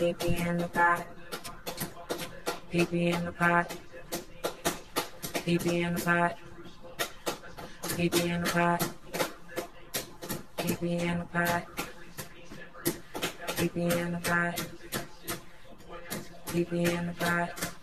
pee in the pot, pee in the pot, pee in the pot, pee in the pot, pee in the pot, pee in the pot, pee in the pot.